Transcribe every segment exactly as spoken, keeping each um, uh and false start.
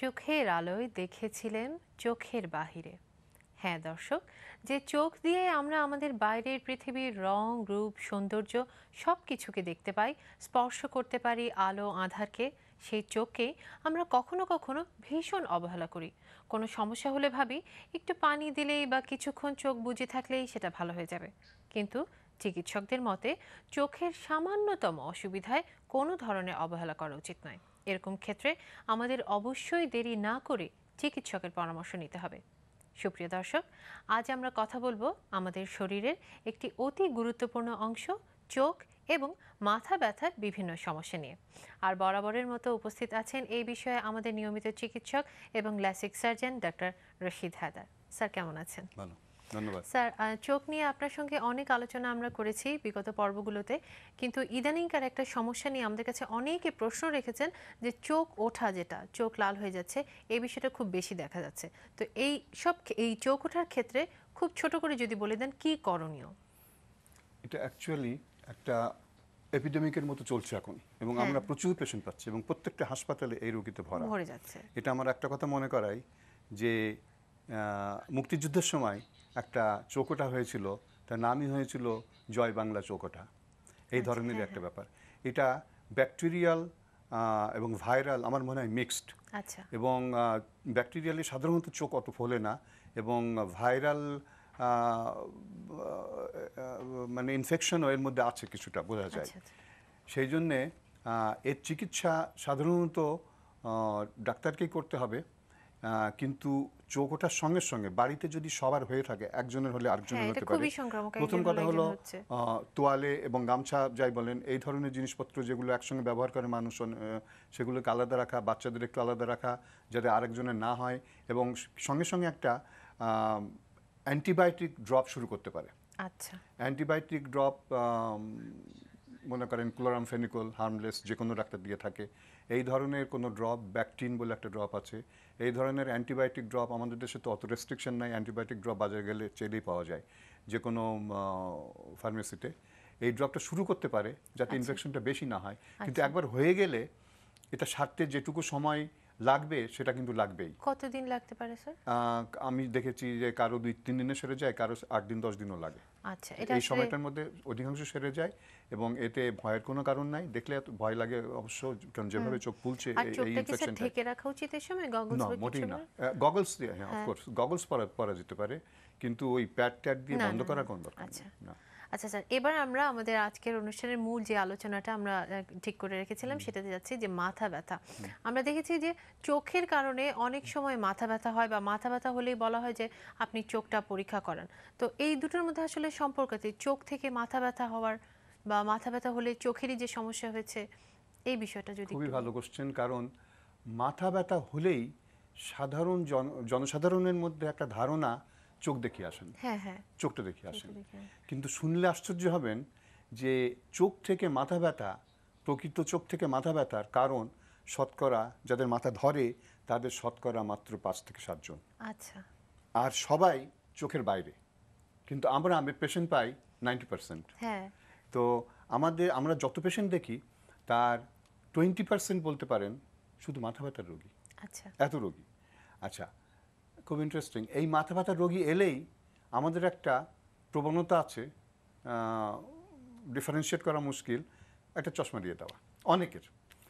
চোখের আলোয় দেখেছিলেন চোখের বাহিরে। হ্যাঁ দর্শক, যে চোখ দিয়ে আমরা আমাদের বাইরের পৃথিবীর রং রূপ সৌন্দর্য সব কিছুকে দেখতে পাই, স্পর্শ করতে পারি আলো আঁধারকে, সেই চোখকেই আমরা কখনো কখনো ভীষণ অবহেলা করি। কোনো সমস্যা হলে ভাবি একটু পানি দিলেই বা কিছুক্ষণ চোখ বুজে থাকলেই সেটা ভালো হয়ে যাবে। কিন্তু চিকিৎসকদের মতে চোখের সামান্যতম অসুবিধায় কোনো ধরনের অবহেলা করা উচিত নয়। এরকম ক্ষেত্রে আমাদের অবশ্যই দেরি না করে চিকিৎসকের পরামর্শ নিতে হবে। সুপ্রিয় দর্শক, আজ আমরা কথা বলবো আমাদের শরীরের একটি অতি গুরুত্বপূর্ণ অংশ চোখ এবং মাথা ব্যথার বিভিন্ন সমস্যা নিয়ে। আর বরাবরের মতো উপস্থিত আছেন এই বিষয়ে আমাদের নিয়মিত চিকিৎসক এবং LASIK surgeon doctor Rashid Haider. Sir কেমন আছেন? ভালো, ধন্যবাদ। স্যার, চোখ নিয়ে আপনার সঙ্গে অনেক আলোচনা আমরা করেছি বিগত পর্বগুলোতে, কিন্তু ইদানিংকার একটা সমস্যা নিয়ে আমাদের কাছে অনেকে প্রশ্ন রেখেছেন যে চোখ ওঠা, যেটা চোখ লাল হয়ে যাচ্ছে, এই বিষয়টা খুব বেশি দেখা যাচ্ছে। তো এই সব এই চোখ ওঠার ক্ষেত্রে খুব ছোট করে যদি বলে দেন কি করণীয়? এটা অ্যাকচুয়ালি একটা এপিডেমিকের মতো চলছে এখন, এবং হ্যাঁ। আমরা প্রচুর পেশেন্ট পাচ্ছি এবং প্রত্যেকটা হাসপাতালে এই রোগীতে ভরা ভরে যাচ্ছে। এটা আমার একটা কথা মনে করাই যে আহ, মুক্তিযুদ্ধের সময় একটা চৌকোটা হয়েছিল, তার নামই হয়েছিল জয় বাংলা চৌকোটা। এই আচ্ছা, ধরনের হ্যাঁ, একটা হ্যাঁ। ব্যাপার। এটা ব্যাকটেরিয়াল এবং ভাইরাল আমার মনে হয় মিক্সড। আচ্ছা। এবং ব্যাকটেরিয়ালি সাধারণত চোখ অত ফোলে না, এবং ভাইরাল মানে ইনফেকশনও এর মধ্যে আছে কিছুটা, বোঝা যায়। আচ্ছা, আচ্ছা। সেই জন্যে এর চিকিৎসা সাধারণত ডাক্তারকেই করতে হবে, কিন্তু চোখ ওঠার সঙ্গে সঙ্গে বাড়িতে যদি সবার হয়ে থাকে, একজনের হলে আরেকজনের হতে পারে। প্রথম কথা হলো তোয়ালে এবং গামছা যাই বলেন, এই ধরনের জিনিসপত্র যেগুলো একসঙ্গে ব্যবহার করে মানুষ, সেগুলোকে আলাদা রাখা, বাচ্চাদের একটু আলাদা রাখা যাতে আরেকজনের না হয়, এবং সঙ্গে সঙ্গে একটা অ্যান্টিবায়োটিক ড্রপ শুরু করতে পারে। আচ্ছা। অ্যান্টিবায়োটিক ড্রপ মনে করেন ক্লোরামফেনিকল, হার্মলেস, যে কোনো ডাক্তার দিয়ে থাকে। এই ধরনের কোনো ড্রপ, ব্যাকটিন বলে একটা ড্রপ আছে, এই ধরনের অ্যান্টিবায়োটিক ড্রপ আমাদের দেশে তো অত রেস্ট্রিকশন নাই, অ্যান্টিবায়োটিক ড্রপ বাজারে গেলে চেলেই পাওয়া যায় যে কোনো ফার্মেসিতে। এই ড্রপটা শুরু করতে পারে যাতে ইনফেকশনটা বেশি না হয়, কিন্তু একবার হয়ে গেলে এটা সারতে যেটুকু সময় লাগবে সেটা কিন্তু লাগবেই। কতদিন লাগতে পারে স্যার? আমি দেখেছি যে কারো দুই তিন দিনে সেরে যায়, কারো আট দিন দশ দিনও লাগে। আচ্ছা, এটা এই সময়টার মধ্যে অধিকাংশ সেরে যায় এবং এতে ভয়ের কোনো কারণ নাই। দেখলে এত ভয় লাগে অবশ্য, কারণ যেভাবে চোখ ফুলছে এই ইনফেকশনটা। ঢেকে রাখা উচিত এই সময় গগলস না, মোটেই না। গগলস দিয়ে, হ্যাঁ অফকোর্স গগলস পরা পরা যেতে পারে, কিন্তু ওই প্যাড ট্যাড দিয়ে বন্ধ করার কোনো দরকার নেই। আচ্ছা স্যার, এবার আমরা আমাদের আজকের অনুষ্ঠানের মূল যে আলোচনাটা আমরা ঠিক করে রেখেছিলাম সেটাতে যাচ্ছি, যে মাথা ব্যথা। আমরা দেখেছি যে চোখের কারণে অনেক সময় মাথা ব্যথা হয়, বা মাথা ব্যথা হলেই বলা হয় যে আপনি চোখটা পরীক্ষা করান। তো এই দুটোর মধ্যে আসলে সম্পর্ক কি? চোখ থেকে মাথা ব্যথা হওয়ার বা মাথা ব্যথা হলে চোখেরই যে সমস্যা হয়েছে, এই বিষয়টা যদি। খুবই ভালো কোশ্চেন, কারণ মাথা ব্যথা হলেই সাধারণ জনসাধারণের মধ্যে একটা ধারণা চোখ দেখিয়ে আসেন, হ্যাঁ হ্যাঁ চোখটা দেখিয়ে আসেন। কিন্তু শুনলে আশ্চর্য হবেন যে চোখ থেকে মাথা ব্যথা, প্রকৃত চোখ থেকে মাথা ব্যথার কারণ শতকরা যাদের মাথা ধরে তাদের শতকরা মাত্র পাঁচ থেকে সাতজন। আচ্ছা। আর সবাই চোখের বাইরে, কিন্তু আমরা আমি পেশেন্ট পাই নাইনটি পার্সেন্ট। হ্যাঁ। তো আমাদের আমরা যত পেশেন্ট দেখি তার টোয়েন্টি পার্সেন্ট বলতে পারেন শুধু মাথা ব্যথার রোগী। আচ্ছা। এত রোগী। আচ্ছা, খুব ইন্টারেস্টিং। এই মাথা ব্যথার রোগী এলেই আমাদের একটা প্রবণতা আছে, ডিফারেন্সিয়েট করা মুশকিল, একটা চশমা দিয়ে দেওয়া অনেকের।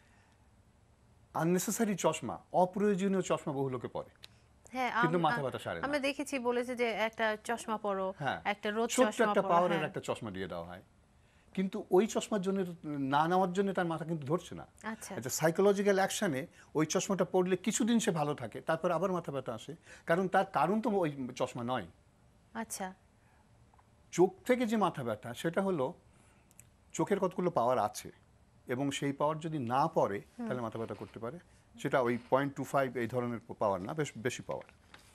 আননেসেসারি চশমা, অপ্রয়োজনীয় চশমা বহু লোকে পরে, হ্যাঁ, কিন্তু মাথা ব্যথা সারে না। আমি দেখেছি বলেছে যে একটা চশমা পরো, হ্যাঁ, একটা রোদ চশমা, চশমা একটা পরো, পাওয়ারের একটা চশমা দিয়ে দেওয়া হয়, কিন্তু ওই চশমার জন্য না নেওয়ার জন্য তার মাথা কিন্তু ধরছে না। আচ্ছা। একটা সাইকোলজিক্যাল অ্যাকশনে ওই চশমাটা পড়লে কিছুদিন সে ভালো থাকে, তারপর আবার মাথা ব্যথা আসে, কারণ তার কারণ তো ওই চশমা নয়। আচ্ছা। চোখ থেকে যে মাথা ব্যথা সেটা হলো চোখের কতগুলো পাওয়ার আছে, এবং সেই পাওয়ার যদি না পড়ে তাহলে মাথা ব্যথা করতে পারে। সেটা ওই পয়েন্ট টু ফাইভ এই ধরনের পাওয়ার না, বেশ বেশি পাওয়ার।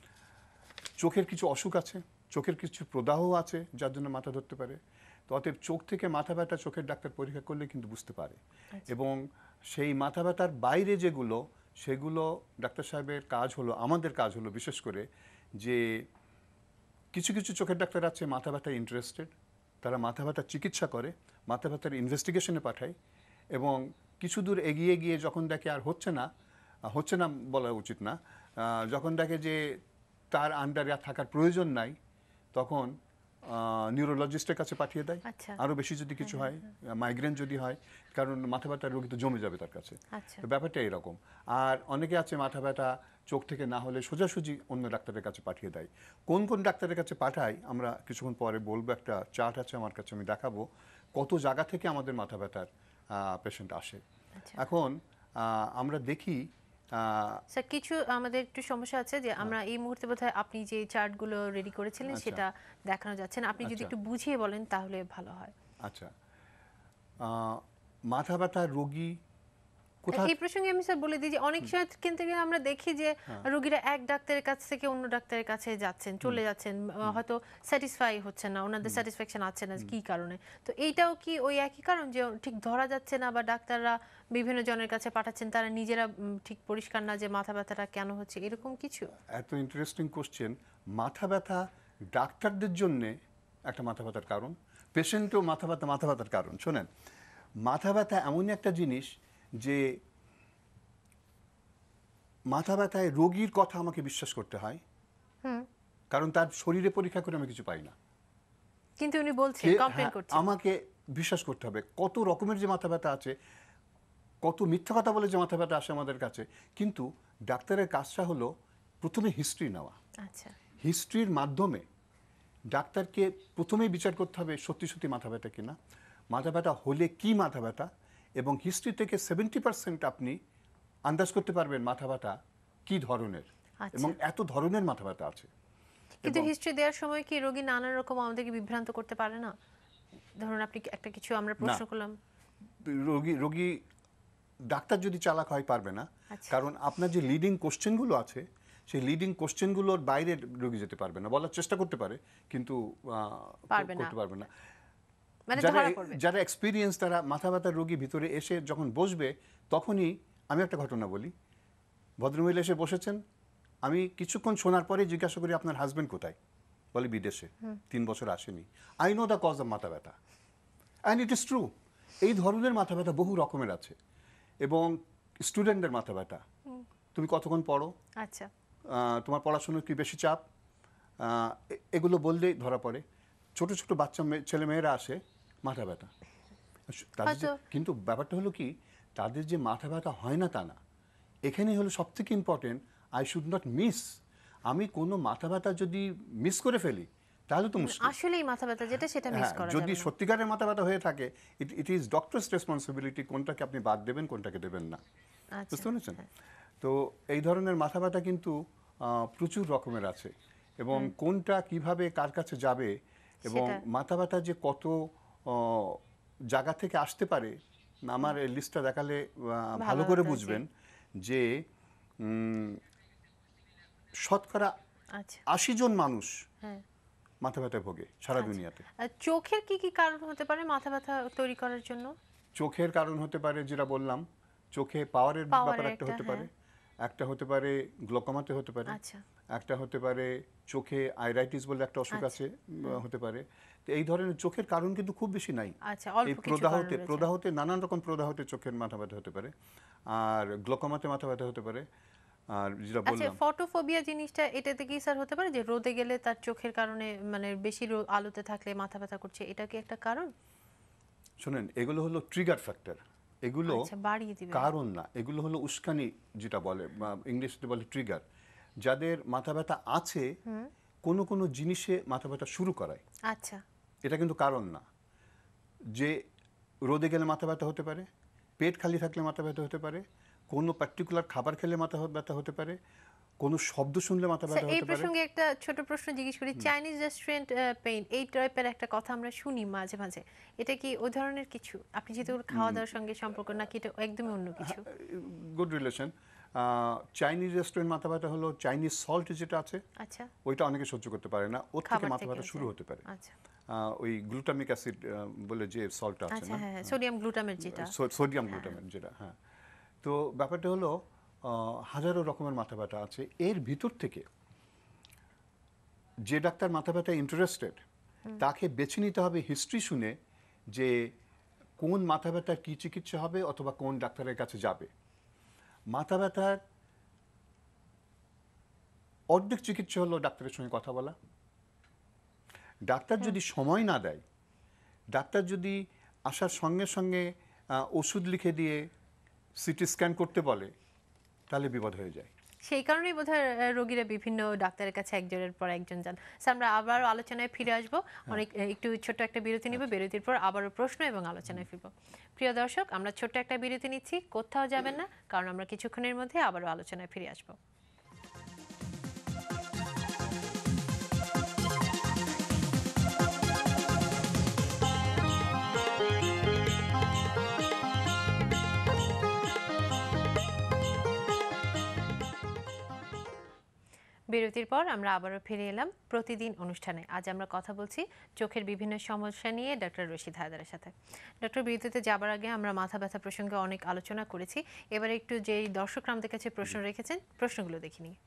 চোখের কিছু অসুখ আছে, চোখের কিছু প্রদাহ আছে যার জন্য মাথা ধরতে পারে। তো অতএব চোখ থেকে মাথা ব্যথা চোখের ডাক্তার পরীক্ষা করলে কিন্তু বুঝতে পারে। এবং সেই মাথা ব্যথার বাইরে যেগুলো, সেগুলো ডাক্তার সাহেবের কাজ হলো, আমাদের কাজ হলো বিশেষ করে, যে কিছু কিছু চোখের ডাক্তার আছে মাথা ব্যথায় ইন্টারেস্টেড, তারা মাথা ব্যথার চিকিৎসা করে, মাথা ব্যথার ইনভেস্টিগেশনে পাঠায়, এবং কিছু দূর এগিয়ে গিয়ে যখন দেখে আর হচ্ছে না, হচ্ছে না বলা উচিত না, যখন দেখে যে তার আন্ডারে থাকার প্রয়োজন নাই তখন নিউরোলজিস্টের কাছে পাঠিয়ে দেয়। আচ্ছা। আরও বেশি যদি কিছু হয়, মাইগ্রেন যদি হয়, কারণ মাথা ব্যথার রোগী তো জমে যাবে তার কাছে। আচ্ছা। তো ব্যাপারটা এরকম। আর অনেকে আছে মাথা ব্যথা চোখ থেকে না হলে সোজাসুজি অন্য ডাক্তারের কাছে পাঠিয়ে দেয়। কোন কোন ডাক্তারের কাছে পাঠায় আমরা কিছুক্ষণ পরে বলবো, একটা চার্ট আছে আমার কাছে, আমি দেখাবো কত জায়গা থেকে আমাদের মাথা ব্যথার পেশেন্ট আসে। এখন আমরা দেখি স্যার কিছু আমাদের একটু সমস্যা আছে যে আমরা এই মুহূর্তে বোধহয় আপনি যে চার্টগুলো রেডি করেছিলেন সেটা দেখানো যাচ্ছে না, আপনি যদি একটু বুঝিয়ে বলেন তাহলে ভালো হয়। আচ্ছা, মাথা ব্যথার রোগী এই প্রসঙ্গে আমি স্যার বলে দিই যে অনেক সময় কিন্তু আমরা দেখি যে রোগীরা এক ডাক্তারের কাছ থেকে অন্য ডাক্তারের কাছে যাচ্ছেন, চলে যাচ্ছেন, হয়তো স্যাটিসফাই হচ্ছে না, ওনাদের স্যাটিসফ্যাকশন আছে না কি কারণে। তো এইটাও কি ওই একই কারণ যে ঠিক ধরা যাচ্ছে না, বা ডাক্তাররা বিভিন্ন জনের কাছে পাঠাচ্ছেন, তারা নিজেরা ঠিক পরিষ্কার না যে মাথা ব্যথাটা কেন হচ্ছে, এরকম কিছু? এত ইন্টারেস্টিং কোশ্চেন। মাথা ব্যথা ডাক্তারদের জন্য একটা মাথা ব্যথার কারণ, পেশেন্টও মাথা ব্যথা মাথা ব্যথার কারণ। শোনেন, মাথা ব্যথা এমন একটা জিনিস যে মাথা ব্যথায় রোগীর কথা আমাকে বিশ্বাস করতে হয়, কারণ তার শরীরে পরীক্ষা করে আমি কিছু পাই না, কিন্তু উনি বলছেন কমপ্লেইন করছেন, আমাকে বিশ্বাস করতে হবে। কত রকমের যে মাথা ব্যথা আছে, কত মিথ্যা কথা বলে যে মাথা ব্যথা আসে আমাদের কাছে, কিন্তু ডাক্তারের কাজটা হলো প্রথমে হিস্ট্রি নেওয়া। আচ্ছা, হিস্ট্রির মাধ্যমে ডাক্তারকে প্রথমেই বিচার করতে হবে সত্যি সত্যি মাথা ব্যথা কিনা, মাথা ব্যথা হলে কি মাথা ব্যথা, এবং হিস্ট্রি থেকে সেভেন্টি পার্সেন্ট আপনি আন্দাজ করতে পারবেন মাথা ব্যথা কি ধরনের, এবং এত ধরনের মাথা ব্যথা আছে। কিন্তু হিস্ট্রি দেওয়ার সময় কি রোগী নানা রকম আমাদেরকে বিভ্রান্ত করতে পারে না? ধরুন আপনি একটা কিছু আমরা প্রশ্ন করলাম, রোগী রোগী ডাক্তার যদি চালাক হয় পারবে না, কারণ আপনার যে লিডিং কোশ্চেনগুলো আছে সেই লিডিং কোশ্চেনগুলোর বাইরে রোগী যেতে পারবে না। বলার চেষ্টা করতে পারে কিন্তু করতে পারবে না। যারা যারা এক্সপিরিয়েন্স, তারা মাথা ব্যথার রোগী ভিতরে এসে যখন বসবে তখনই, আমি একটা ঘটনা বলি, ভদ্রমহিলা এসে বসেছেন, আমি কিছুক্ষণ শোনার পরে জিজ্ঞাসা করি আপনার হাজবেন্ড কোথায়, বলে বিদেশে, তিন বছর আসেনি। I know the cause of মাথা ব্যথা, অ্যান্ড ইট ইজ ট্রু। এই ধরনের মাথা ব্যথা বহু রকমের আছে। এবং স্টুডেন্টদের মাথা ব্যথা, তুমি কতক্ষণ পড়ো, আচ্ছা, তোমার পড়াশোনার কি বেশি চাপ, এগুলো বললেই ধরা পড়ে। ছোট ছোট বাচ্চা ছেলে মেয়েরা আসে মাথা ব্যথা, কিন্তু ব্যাপারটা হলো কি, তাদের যে মাথা ব্যথা হয় না তা না। এখানে হলো সব থেকে important, I should not miss. আমি কোনো মাথা ব্যথা যদি মিস করে ফেলি তাহলে তো মুশকিল। আসলেই মাথা ব্যথা যেটা সেটা মিস করা যাবে না। যদি সত্যিকারের মাথা ব্যথা হয়ে থাকে, it it is doctor's responsibility কোনটাকে আপনি বাদ দেবেন কোনটাকে দেবেন না। বুঝতে পেরেছেন? তো এই ধরনের মাথা ব্যথা কিন্তু প্রচুর রকমের আছে, এবং কোনটা কিভাবে কার কাছে যাবে, এবং মাথা ব্যথা যে কত জায়গা থেকে আসতে পারে, আমার এই লিস্টটা দেখালে ভালো করে বুঝবেন যে শতকরা আশি জন মানুষ মাথা ব্যথায় ভোগে সারা দুনিয়াতে। চোখের কি কি কারণ হতে পারে মাথা ব্যথা তৈরি করার জন্য? চোখের কারণ হতে পারে যেটা বললাম, চোখে পাওয়ারের ব্যাপার একটা হতে পারে, একটা হতে পারে গ্লোকোমাতে হতে পারে, একটা হতে পারে চোখে আইরাইটিস বলে একটা অসুখ আছে হতে পারে। তো এই ধরনের চোখের কারণ কিন্তু খুব বেশি নাই। এই প্রদাহতে প্রদাহতে নানান রকম প্রদাহতে চোখের মাথা ব্যথা হতে পারে, আর গ্লোকোমাতে মাথা ব্যথা হতে পারে। আর যেটা বললাম ফটোফোবিয়া জিনিসটা, এটাতে কি স্যার হতে পারে যে রোদে গেলে তার চোখের কারণে, মানে বেশি আলোতে থাকলে মাথা ব্যথা করছে, এটা কি একটা কারণ? শুনেন, এগুলো হলো ট্রিগার ফ্যাক্টর, এগুলো কারণ না, এগুলো হলো উস্কানি, যেটা বলে ইংলিশে বলে ট্রিগার। যাদের মাথা ব্যথা আছে কোনো কোনো জিনিসে মাথা ব্যথা শুরু করায়, আচ্ছা, এটা কিন্তু কারণ না। যে রোদে গেলে মাথা ব্যথা হতে পারে, পেট খালি থাকলে মাথা ব্যথা হতে পারে, কোনো পার্টিকুলার খাবার খেলে মাথা ব্যথা হতে পারে, কোনো শব্দ শুনলে মাথা ব্যথা হতে পারে। এই প্রসঙ্গে একটা ছোট প্রশ্ন জিজ্ঞেস করি, চাইনিজ রেস্টুরেন্ট পেইন, এই টাইপের একটা কথা আমরা শুনি মাঝে মাঝে, এটা কি ওই ধরনের কিছু? আপনি যেহেতু খাওয়া দাওয়ার সঙ্গে সম্পর্ক, নাকি এটা একদমই অন্য কিছু? Good relation. চাইনিজ রেস্টুরেন্ট মাথা ব্যথা হলো চাইনিজ সল্ট যেটা আছে, আচ্ছা, ওইটা অনেকে সহ্য করতে পারে না, ওর থেকে মাথা ব্যথা শুরু হতে পারে। আচ্ছা, ওই গ্লুটামিক অ্যাসিড বলে যে সল্ট আছে না, হ্যাঁ, সোডিয়াম গ্লুটামেট যেটা, সোডিয়াম গ্লুটামেট যেটা, হ্যাঁ। তো ব্যাপারটা হলো হাজারো রকমের মাথা ব্যথা আছে। এর ভিতর থেকে যে ডাক্তার মাথা ব্যথায় ইন্টারেস্টেড তাকে বেছে নিতে হবে হিস্ট্রি শুনে যে কোন মাথা ব্যথার কী চিকিৎসা হবে অথবা কোন ডাক্তারের কাছে যাবে। মাথা ব্যথার অর্ধেক চিকিৎসা হলো ডাক্তারের সঙ্গে কথা বলা। ডাক্তার যদি সময় না দেয়, ডাক্তার যদি আসার সঙ্গে সঙ্গে ওষুধ লিখে দিয়ে সিটি স্ক্যান করতে বলে, তাহলে বিপদ হয়ে যায়। সেই কারণেই বোধহয় রোগীরা বিভিন্ন ডাক্তারের কাছে একজনের পর একজন যান। আমরা আবার আলোচনায় ফিরে আসব, অনেক একটু ছোট্ট একটা বিরতি নিব, বিরতির পর আবারও প্রশ্ন এবং আলোচনায় ফিরব। প্রিয় দর্শক, আমরা ছোট্ট একটা বিরতি নিচ্ছি, কোথাও যাবেন না, কারণ আমরা কিছুক্ষণের মধ্যে আবারও আলোচনায় ফিরে আসব। বিরতির পর আমরা আবারও ফিরে এলাম প্রতিদিন অনুষ্ঠানে। আজ আমরা কথা বলছি চোখের বিভিন্ন সমস্যা নিয়ে ডক্টর রশিদ হায়দারের সাথে। ডক্টর, বিরতিতে যাবার আগে আমরা মাথা ব্যথা প্রসঙ্গে অনেক আলোচনা করেছি। এবারে একটু যেই দর্শকরা আমাদের কাছে প্রশ্ন রেখেছেন, প্রশ্নগুলো দেখে নিই।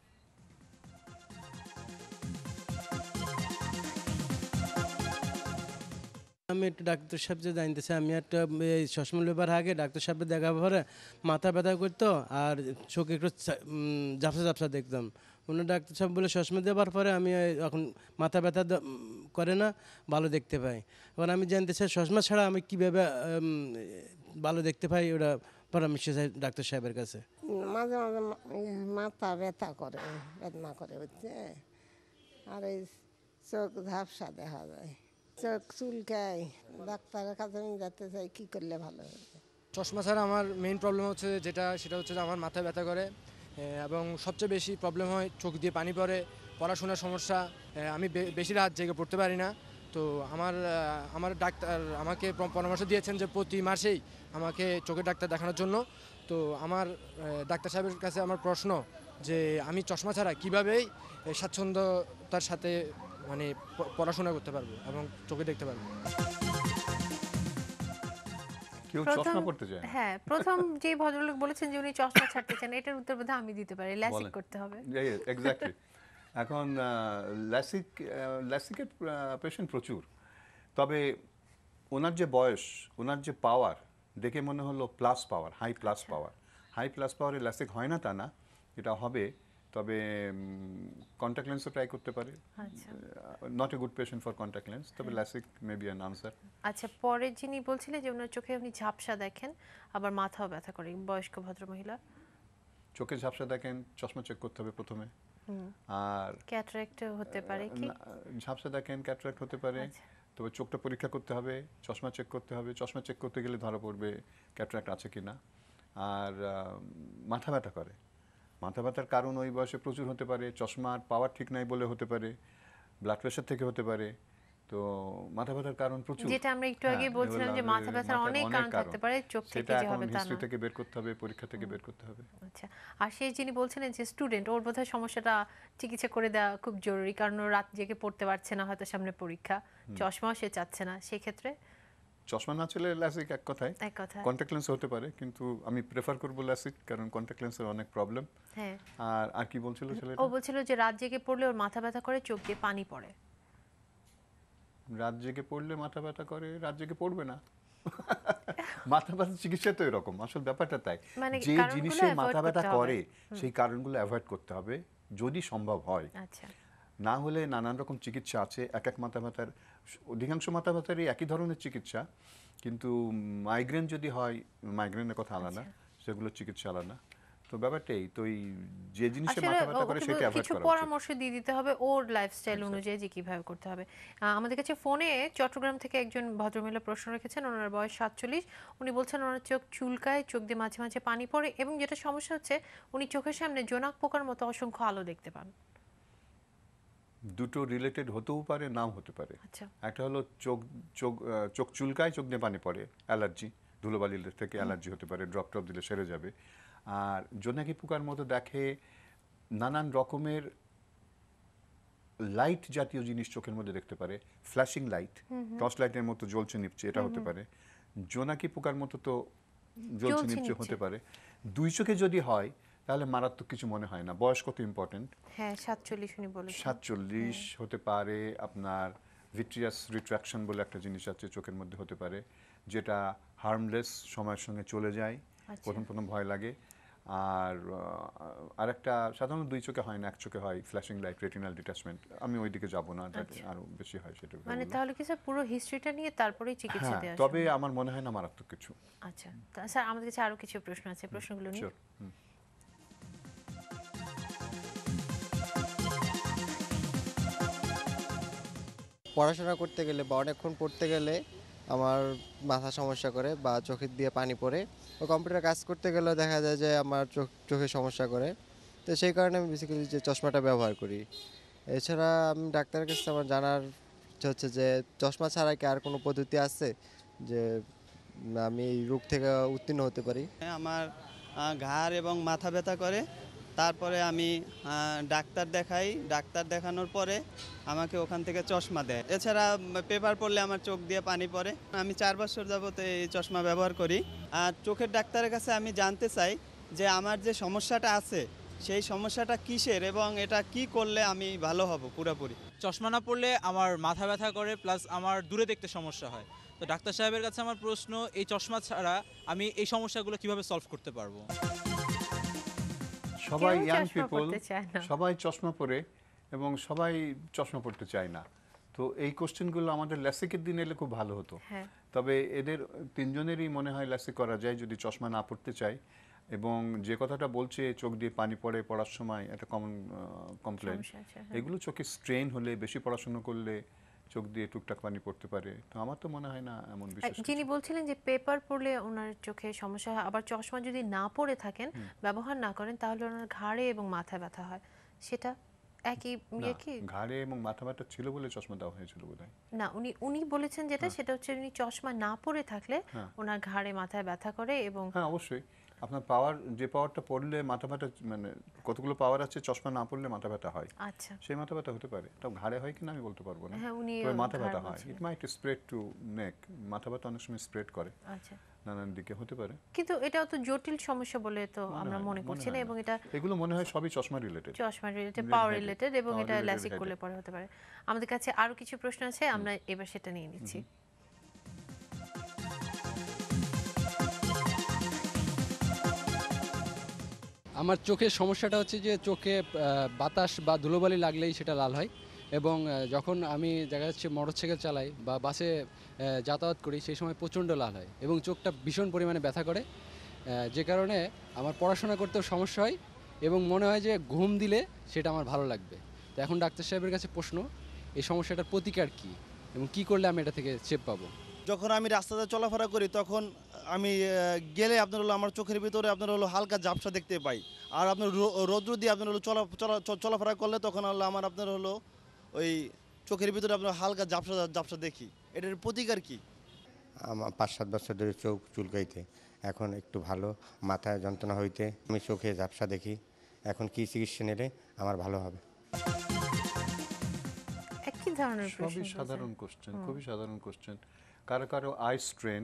আমি একটু ডাক্তার সাহেব যে জানতেছি, আমি একটা এই চশমা লেবার আগে ডাক্তার সাহেবের দেখা পরে মাথা ব্যথা করতো আর চোখে একটু ঝাপসা ঝাপসা দেখতাম। অন্য ডাক্তার সাহেব বলে চশমা দেওয়ার পরে আমি এখন মাথা ব্যথা করে না, ভালো দেখতে পাই। এবার আমি জানতে চাই চশমা ছাড়া আমি কীভাবে ভালো দেখতে পাই, ওটা পরামর্শ চাই ডাক্তার সাহেবের কাছে। মাঝে মাঝে মাথা ব্যথা করে, বেদনা করে হচ্ছে, আর এই চোখ ঝাপসা দেখা যায়, চোখ চুলকায়। ডাক্তারের কাছে আমি যেতে চাই, কী করলে ভালো হবে? চশমা ছাড়া আমার মেইন প্রবলেম হচ্ছে যেটা, সেটা হচ্ছে যে আমার মাথা ব্যথা করে এবং সবচেয়ে বেশি প্রবলেম হয় চোখ দিয়ে পানি পড়ে, পড়াশোনার সমস্যা, আমি বেশি রাত জেগে পড়তে পারি না। তো আমার আমার ডাক্তার আমাকে পরামর্শ দিয়েছেন যে প্রতি মাসেই আমাকে চোখের ডাক্তার দেখানোর জন্য। তো আমার ডাক্তার সাহেবের কাছে আমার প্রশ্ন যে আমি চশমা ছাড়া কীভাবেই স্বাচ্ছন্দ্যতার সাথে মানে পড়াশোনা করতে পারবো এবং চোখে দেখতে পারবো। কেউ চশমা পড়তে চায় না। হ্যাঁ, প্রথম যে ভদ্রলোক বলেছেন যে উনি চশমা ছাড়তে চান, এটার উত্তর বোধহয় আমি দিতে পারি, ল্যাসিক করতে হবে। এক্স্যাক্টলি। এখন ল্যাসিক ল্যাসিকের পেশেন্ট প্রচুর, তবে ওনার যে বয়স, ওনার যে পাওয়ার দেখে মনে হলো plus power, high plus power. High plus পাওয়ারে ল্যাসিক হয় না তা না, এটা হবে, তবে কন্ট্যাক্ট লেন্সও ট্রাই করতে পারে। Not a good patient for contact lens, তবে LASIK may be an answer. আচ্ছা, পরে যিনি বলছিলেন যে ওনার চোখে উনি ঝাপসা দেখেন, আবার মাথাও ব্যথা করে, বয়স্ক ভদ্রমহিলা। চোখে ঝাপসা দেখেন, চশমা চেক করতে হবে প্রথমে। আর ক্যাটারাক্ট হতে পারে কি? ঝাপসা দেখেন, ক্যাটারাক্ট হতে পারে, তবে চোখটা পরীক্ষা করতে হবে, চশমা চেক করতে হবে। চশমা চেক করতে গেলে ধরা পড়বে ক্যাটারাক্ট আছে কিনা। আর মাথা ব্যথা করে, মাথা ব্যথার কারণ ওই বয়সে প্রচুর হতে পারে। চশমার পাওয়ার ঠিক নাই বলে হতে পারে, ব্লাড প্রেশার থেকে হতে পারে। তো মাথা ব্যথার কারণ প্রচুর, যেটা আমরা একটু আগে বলছিলাম যে মাথা ব্যথার অনেক কারণ থাকতে পারে, চোখ থেকে যে হবে তা না। হিস্ট্রি থেকে বের করতে হবে, পরীক্ষা থেকে বের করতে হবে। আচ্ছা, আর সেই যিনি বলছিলেন যে স্টুডেন্ট, ওর বোধহয় সমস্যাটা চিকিৎসা করে দেওয়া খুব জরুরি, কারণ ও রাত জেগে পড়তে পারছে না, হয়তো সামনে পরীক্ষা, চশমাও সে চাচ্ছে না। সেই ক্ষেত্রে চশমা না চলে ল্যাসিক এক কথায়, এক কথা কন্ট্যাক্ট লেন্স হতে পারে, কিন্তু আমি প্রেফার করব ল্যাসিক, কারণ কন্ট্যাক্ট লেন্সের অনেক প্রবলেম। হ্যাঁ। আর আর কি বলছিল ছেলেটা? ও বলছিল যে রাত জেগে পড়লে ওর মাথা ব্যথা করে, চোখ দিয়ে পানি পড়ে। রাত জেগে পড়লে মাথা ব্যথা করে, রাত জেগে পড়বে না। মাথা ব্যথা চিকিৎসা তো এরকম, আসল ব্যাপারটা তাই, যে জিনিসে মাথা ব্যথা করে সেই কারণগুলো অ্যাভয়েড করতে হবে যদি সম্ভব হয়। আচ্ছা, না হলে নানান রকম চিকিৎসা আছে। এক এক মাথা ব্যথার, অধিকাংশ মাথা ব্যথারই একই ধরনের চিকিৎসা, কিন্তু মাইগ্রেন যদি হয়, মাইগ্রেনের কথা আলাদা, সেগুলো চিকিৎসা আলাদা। তো ব্যাপারটাই তো, যে জিনিসে মাথা ব্যথা করে সেটা অ্যাভয়েড করা উচিত। কিছু পরামর্শ দিয়ে দিতে হবে ওর লাইফস্টাইল অনুযায়ী যে কিভাবে করতে হবে। আমাদের কাছে ফোনে চট্টগ্রাম থেকে একজন ভদ্রমহিলা প্রশ্ন রেখেছেন, ওনার বয়স সাতচল্লিশ। উনি বলছেন ওনার চোখ চুলকায়, চোখ দিয়ে মাঝে মাঝে পানি পড়ে, এবং যেটা সমস্যা হচ্ছে উনি চোখের সামনে জোনাক পোকার মতো অসংখ্য আলো দেখতে পান। দুটো রিলেটেড হতেও পারে, নাও হতে পারে। আচ্ছা, একটা হলো চোখ চোখ চোখ চুলকায়, চোখ দিয়ে পানি পড়ে, অ্যালার্জি, ধুলোবালি থেকে অ্যালার্জি হতে পারে, ড্রপ টপ দিলে সেরে যাবে। আর জোনাকি পোকার মতো দেখে, নানান রকমের লাইট জাতীয় জিনিস চোখের মধ্যে দেখতে পারে, ফ্ল্যাশিং লাইট, টর্চ লাইটের মতো জ্বলছে নিপছে, এটা হতে পারে। জোনাকি পোকার মতো তো জ্বলছে নিপছে হতে পারে। দুই চোখে যদি হয় তাহলে মারাত্মক কিছু মনে হয় না। বয়স কত ইম্পর্টেন্ট। হ্যাঁ, সাতচল্লিশ উনি বলেছেন। সাতচল্লিশ হতে পারে। আপনার ভিট্রিয়াস রিট্রাকশন বলে একটা জিনিস আছে চোখের মধ্যে, হতে পারে, যেটা হার্মলেস, সময়ের সঙ্গে চলে যায়, প্রথম প্রথম ভয় লাগে। আর আরেকটা সাধারণত দুই চোখে হয় না, এক চোখে হয় ফ্ল্যাশিং লাইট, রেটিনাল ডিটাচমেন্ট। আমি ওইদিকে যাব না, আরো বেশি হয় সেটা। মানে তাহলে কি স্যার পুরো হিস্ট্রিটা নিয়ে তারপরেই চিকিৎসা হ্যাঁ, দেওয়া? তবে আমার মনে হয় না মারাত্মক কিছু। আচ্ছা স্যার, আমাদের কাছে আরো কিছু প্রশ্ন আছে, প্রশ্নগুলো নিয়ে। পড়াশোনা করতে গেলে বা অনেকক্ষণ পড়তে গেলে আমার মাথা সমস্যা করে বা চোখের দিয়ে পানি পড়ে, ও কম্পিউটার কাজ করতে গেলেও দেখা যায় যে আমার চোখ চোখে সমস্যা করে। তো সেই কারণে আমি বেসিক্যালি যে চশমাটা ব্যবহার করি। এছাড়া আমি ডাক্তারের কাছে আমার জানার ইচ্ছা হচ্ছে যে চশমা ছাড়া কি আর কোনো পদ্ধতি আছে যে আমি এই রোগ থেকে উত্তীর্ণ হতে পারি। আমার ঘাড় এবং মাথা ব্যথা করে, তারপরে আমি ডাক্তার দেখাই, ডাক্তার দেখানোর পরে আমাকে ওখান থেকে চশমা দেয়। এছাড়া পেপার পড়লে আমার চোখ দিয়ে পানি পড়ে। আমি চার বছর যাবত এই চশমা ব্যবহার করি। আর চোখের ডাক্তারের কাছে আমি জানতে চাই যে আমার যে সমস্যাটা আছে সেই সমস্যাটা কিসের এবং এটা কি করলে আমি ভালো হব পুরোপুরি। চশমা না পড়লে আমার মাথা ব্যথা করে, প্লাস আমার দূরে দেখতে সমস্যা হয়। তো ডাক্তার সাহেবের কাছে আমার প্রশ্ন, এই চশমা ছাড়া আমি এই সমস্যাগুলো কিভাবে সলভ করতে পারবো? সবাই ইয়াং পিপল, সবাই চশমা পরে এবং সবাই চশমা পড়তে চায় না। তো এই কোশ্চেনগুলো আমাদের ল্যাসিকের দিন এলে খুব ভালো হতো। তবে এদের তিনজনেরই মনে হয় ল্যাসিক করা যায় যদি চশমা না পড়তে চায়। এবং যে কথাটা বলছে চোখ দিয়ে পানি পড়ে পড়ার সময়, একটা কমন কমপ্লেন, এগুলো চোখে স্ট্রেন হলে, বেশি পড়াশোনা করলে চোখ দিয়ে টুকটাক পানি পড়তে পারে। তো আমার তো মনে হয় না এমন বিশেষ। যিনি বলছিলেন যে পেপার পড়লে ওনার চোখে সমস্যা হয়, আবার চশমা যদি না পড়ে থাকেন, ব্যবহার না করেন, তাহলে ওনার ঘাড়ে এবং মাথায় ব্যথা হয়, সেটা একই ইয়ে কি? ঘাড়ে এবং মাথা ব্যথা ছিল বলে চশমা দেওয়া হয়েছিল বোধহয়। না, উনি উনি বলেছেন যেটা, সেটা হচ্ছে উনি চশমা না পড়ে থাকলে ওনার ঘাড়ে মাথায় ব্যথা করে। এবং হ্যাঁ, অবশ্যই আপনার পাওয়ার, যে পাওয়ারটা পড়লে মাথা ব্যথা, মানে কতগুলো পাওয়ার আছে, চশমা না পড়লে মাথা ব্যথা হয়। আচ্ছা, সেই মাথা ব্যথা হতে পারে, তাও ঘাড়ে হয় কিনা আমি বলতে পারবো না। হ্যাঁ, উনি তবে মাথা ব্যথা হয়, ইট মাইট স্প্রেড টু নেক। মাথা ব্যথা অনেক সময় স্প্রেড করে, আচ্ছা, নানান দিকে হতে পারে। কিন্তু এটাও তো জটিল সমস্যা বলে তো আমরা মনে করছি না। এবং এটা এগুলো মনে হয় সবই চশমা রিলেটেড, চশমা রিলেটেড, পাওয়ার রিলেটেড, এবং এটা ল্যাসিক করলে পরে হতে পারে। আমাদের কাছে আরো কিছু প্রশ্ন আছে, আমরা এবার সেটা নিয়ে নিচ্ছি। আমার চোখের সমস্যাটা হচ্ছে যে চোখে বাতাস বা ধুলোবালি লাগলেই সেটা লাল হয়, এবং যখন আমি দেখা যাচ্ছে মোটরসাইকেল চালাই বা বাসে যাতায়াত করি সেই সময় প্রচণ্ড লাল হয় এবং চোখটা ভীষণ পরিমাণে ব্যথা করে, যে কারণে আমার পড়াশোনা করতেও সমস্যা হয় এবং মনে হয় যে ঘুম দিলে সেটা আমার ভালো লাগবে। তো এখন ডাক্তার সাহেবের কাছে প্রশ্ন, এই সমস্যাটার প্রতিকার কী এবং কী করলে আমি এটা থেকে চেপ পাবো? যখন আমি রাস্তাতে চলাফেরা করি তখন আমি গেলে আপনার হলো আমার চোখের ভিতরে আপনার হলো হালকা ঝাপসা দেখতে পাই। আর আপনার রৌদ্র দিয়ে আপনার হলো চলা চলাফেরা করলে তখন হলো আমার আপনার হলো ওই চোখের ভিতরে আপনার হালকা ঝাপসা ঝাপসা দেখি। এটার প্রতিকার কি? আমার পাঁচ সাত বছর ধরে চোখ চুলকাইতে, এখন একটু ভালো। মাথায় যন্ত্রণা হইতে আমি চোখে ঝাপসা দেখি, এখন কি চিকিৎসা নিলে আমার ভালো হবে? একই ধরনের প্রশ্ন, খুবই সাধারণ কোশ্চেন, খুবই সাধারণ কোশ্চেন। কারো কারো আই স্ট্রেন,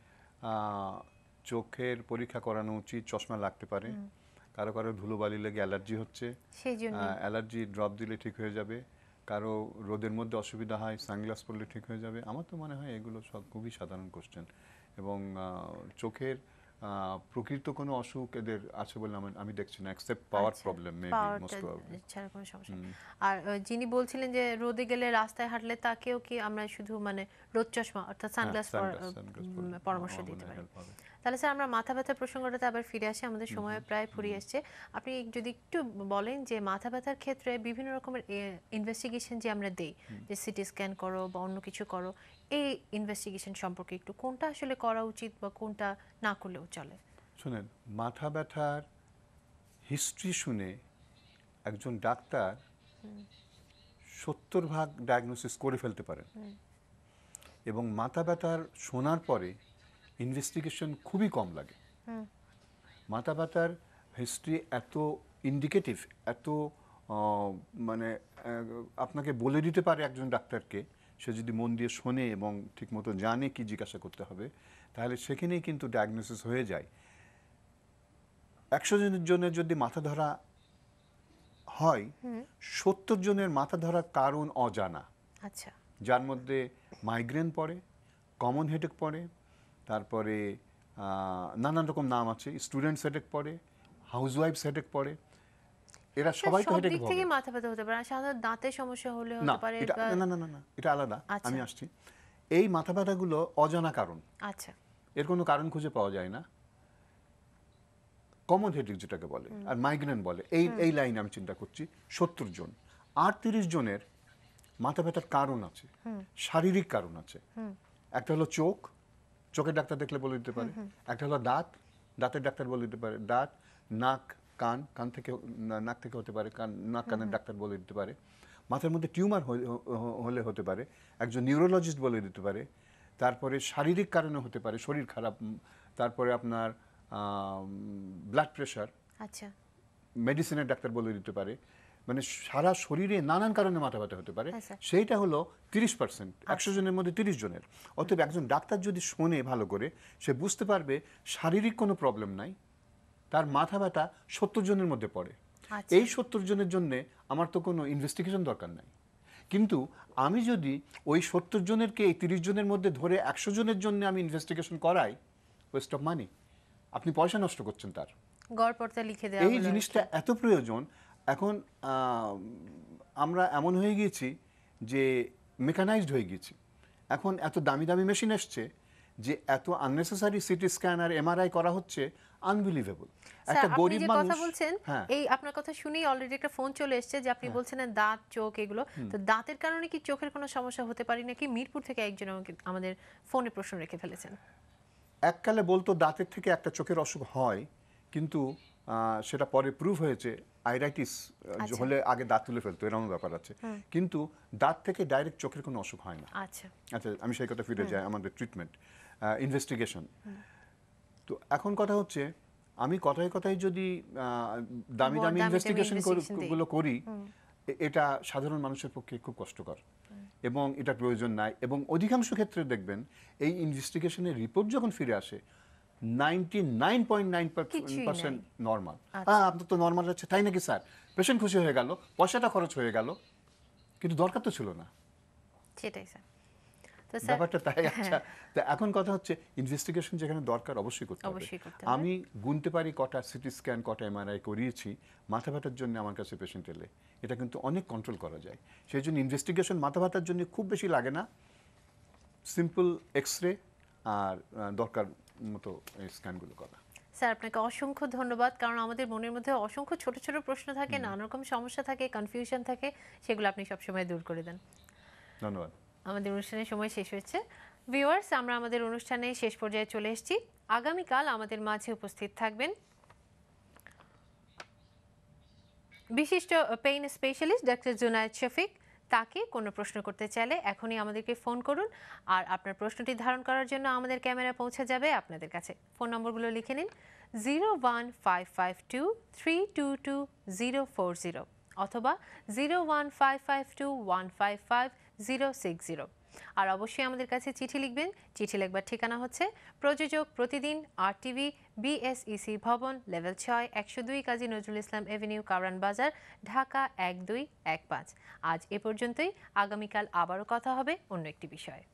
চোখের পরীক্ষা করানো উচিত, চশমা লাগতে পারে। কারো কারো ধুলোবালি লেগে অ্যালার্জি হচ্ছে, অ্যালার্জি ড্রপ দিলে ঠিক হয়ে যাবে। কারো রোদের মধ্যে অসুবিধা হয়, সানগ্লাস পরলে ঠিক হয়ে যাবে। আমার তো মনে হয় এগুলো সব খুবই সাধারণ কোশ্চেন। এবং চোখের প্রকৃত কোনো অসুখ এদের আছে বলে আমি দেখছি না, except power problem maybe most probably, ছাড়া কোনো সমস্যা। আর যিনি বলছিলেন যে রোদে গেলে, রাস্তায় হাঁটলে, তাকেও কি আমরা শুধু মানে রোদ চশমা অর্থাৎ সানগ্লাস পরামর্শ দিতে পারি? তাহলে স্যার আমরা মাথা ব্যথার প্রসঙ্গটাতে আবার ফিরে আসি, আমাদের সময় প্রায় ফুরিয়ে আসছে। আপনি যদি একটু বলেন যে মাথা ব্যথার ক্ষেত্রে বিভিন্ন রকমের ইনভেস্টিগেশন যে আমরা দেই, যে সিটি স্ক্যান করো বা অন্য কিছু করো, এই ইনভেস্টিগেশন সম্পর্কে একটু কোনটা আসলে করা উচিত বা কোনটা না করলেও চলে? শুনেন, মাথা ব্যথার হিস্ট্রি শুনে একজন ডাক্তার সত্তর ভাগ ডায়াগনোসিস করে ফেলতে পারেন, এবং মাথা ব্যথার শোনার পরে ইনভেস্টিগেশন খুবই কম লাগে। মাথা ব্যথার হিস্ট্রি এত ইন্ডিকেটিভ, এত মানে আপনাকে বলে দিতে পারে একজন ডাক্তারকে, সে যদি মন দিয়ে শোনে এবং ঠিকমতো জানে কি জিজ্ঞাসা করতে হবে, তাহলে সেখানেই কিন্তু ডায়াগনোসিস হয়ে যায়। একশো জনের যদি মাথা ধরা হয়, সত্তর জনের মাথা ধরার কারণ অজানা। আচ্ছা, যার মধ্যে মাইগ্রেন পড়ে, কমন হেডেক পড়ে, তারপরে নানান রকম নাম আছে, স্টুডেন্টস হেডেক পড়ে, হাউসওয়াইফস হেডেক পড়ে, এরা স্যার, সবাই তো সব হেডেক দিক হবে থেকে মাথা ব্যথা হতে পারে, আর সাধারণত দাঁতের সমস্যা হলে না। হতে পারে এটা বা- না না না না এটা আলাদা, আচ্ছা। আমি আসছি। এই মাথা ব্যথাগুলো অজানা কারণ, আচ্ছা, এর কোনো কারণ খুঁজে পাওয়া যায় না। কমন হেডেক যেটাকে বলে আর মাইগ্রেন বলে, এই এই লাইনে আমি চিন্তা করছি সত্তর জন। আটত্রিশ জনের মাথা ব্যথার কারণ আছে, শারীরিক কারণ আছে। একটা হলো চোখ, চোখের ডাক্তার দেখলে বলে দিতে পারে। একটা হলো দাঁত, দাঁতের ডাক্তার বলে দিতে পারে। দাঁত, নাক, কান, কান থেকে না- নাক থেকে হতে পারে, কান নাক কানের ডাক্তার বলে দিতে পারে। মাথার মধ্যে টিউমার হলে হতে পারে, একজন নিউরোলজিস্ট বলে দিতে পারে। তারপরে শারীরিক কারণে হতে পারে, শরীর খারাপ। উম, তারপরে আপনার ব্লাড প্রেশার, আচ্ছা, মেডিসিনের ডাক্তার বলে দিতে পারে। মানে সারা শরীরে নানান কারণে মাথা ব্যথা হতে পারে। হ্যাঁ, স্যার। সেইটা হলো তিরিশ পার্সেন্ট, একশো জনের মধ্যে তিরিশ জনের। অতএব একজন ডাক্তার যদি শোনে ভালো করে, সে বুঝতে পারবে শারীরিক কোনো প্রবলেম নাই, তার মাথা ব্যথা সত্তর জনের মধ্যে পড়ে। আচ্ছা। এই সত্তর জনের জন্যে আমার তো কোনো ইনভেস্টিগেশন দরকার নাই। কিন্তু আমি যদি ওই সত্তর জনেরকে এই তিরিশ জনের মধ্যে ধরে একশো জনের জন্য আমি ইনভেস্টিগেশন করাই, ওয়েস্ট অফ মানি, আপনি পয়সা নষ্ট করছেন তার। গড়পড়তা লিখে দেওয়া এই হলো জিনিসটা আর কি। এত প্রয়োজন। এখন আহ, আমরা এমন হয়ে গিয়েছি যে মেকানাইজড হয়ে গিয়েছি। এখন এত দামি দামি মেশিন এসছে যে এত আননেসেসারি সিটি স্ক্যান আর এমআরআই করা হচ্ছে, আনবিলিভেবল। স্যার, একটা আপনি গরিব যে মানুষ, কথা বলছেন, হ্যাঁ, এই আপনার কথা শুনেই অলরেডি একটা ফোন চলে এসেছে যে আপনি বলছেন না দাঁত, চোখ এগুলো। তো দাঁতের কারণে কি চোখের কোনো সমস্যা হতে পারে নাকি? মিরপুর থেকে একজন আমাকে আমাদের ফোনে প্রশ্ন রেখে ফেলেছেন। এককালে বলতো দাঁতের থেকে একটা চোখের অসুখ হয়, কিন্তু আহ, সেটা পরে প্রুভ হয়েছে আইরাইটিস আচ্ছা। হলে আগে দাঁত তুলে ফেলতো, এরকম ব্যাপার আছে। কিন্তু দাঁত থেকে ডাইরেক্ট চোখের কোনো অসুখ হয় না। আচ্ছা, আচ্ছা, আমি সেই কথা ফিরে যাই, আমাদের ট্রিটমেন্ট ইনভেস্টিগেশন। তো এখন কথা হচ্ছে, আমি কথায় কথায় যদি আহ, দামি দামি দামি দামি ইনভেস্টিগেশন investigation দিই। গুলো করি, এ- এটা সাধারণ মানুষের পক্ষে খুব কষ্টকর এবং এটা প্রয়োজন নাই। এবং অধিকাংশ ক্ষেত্রে দেখবেন এই ইনভেস্টিগেশনের রিপোর্ট যখন ফিরে আসে, নাইনটি নাইন পয়েন্ট নাইন কিছুই পার্সেন্ট নাই। নর্মাল। আচ্ছা। হ্যাঁ, আপনার তো নর্মাল আছে, তাই নাকি স্যার? পেশেন্ট খুশি হয়ে গেল, পয়সাটা খরচ হয়ে গেল, কিন্তু দরকার তো ছিল না। সেটাই স্যার। তো স্যার, ব্যাপারটা তাই। হ্যাঁ, আচ্ছা, তা এখন কথা হচ্ছে ইনভেস্টিগেশন যেখানে দরকার অবশ্যই করতে হবে। অবশ্যই করতে হবে। আমি গুনতে পারি কটা সিটি স্ক্যান, কটা এমআরআই করিয়েছি মাথা ব্যথার জন্য আমার কাছে পেশেন্ট এলে। এটা কিন্তু অনেক কন্ট্রোল করা যায়। সেই জন্য ইনভেস্টিগেশন মাথা ব্যথার জন্য খুব বেশি লাগে না, সিম্পল এক্স রে আর আহ, দরকার মতো এই স্ক্যানগুলো করা। স্যার, আপনাকে অসংখ্য ধন্যবাদ, কারণ আমাদের মনের মধ্যে অসংখ্য ছোট ছোট প্রশ্ন থাকে, নানা রকম সমস্যা থাকে, কনফিউশন থাকে, সেগুলো আপনি সবসময় দূর করে দেন। ধন্যবাদ। আমাদের অনুষ্ঠানের সময় শেষ হয়েছে। ভিউয়ার্স, আমরা আমাদের অনুষ্ঠানে শেষ পর্যায়ে চলে এসেছি। আগামীকাল আমাদের মাঝে উপস্থিত থাকবেন বিশিষ্ট pain specialist doctor Junaid Shafiq. তাকে কোনো প্রশ্ন করতে চাইলে এখনই আমাদেরকে ফোন করুন, আর আপনার প্রশ্নটি ধারণ করার জন্য আমাদের ক্যামেরা পৌঁছে যাবে আপনাদের কাছে। ফোন নম্বরগুলো লিখে নিন: zero one five five two three two two zero four zero অথবা zero one five five two one five five zero six zero. আর অবশ্যই আমাদের কাছে চিঠি লিখবেন। চিঠি লিখবার ঠিকানা হচ্ছে প্রযোজক প্রতিদিন, আর টিভি, বিএসইসি ভবন, লেভেল ছয়, একশো দুই কাজী নজরুল ইসলাম এভিনিউ, কারওয়ান বাজার, ঢাকা এক দুই এক পাঁচ। আজ এ পর্যন্তই। আগামীকাল আবারও কথা হবে অন্য একটি বিষয়ে।